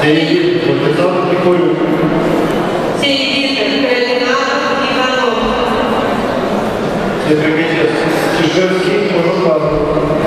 Seidin, Botezat Nicoliu. Seidin, Călinaru Ivanov. Se pregătesc. Cijevski, Oropan.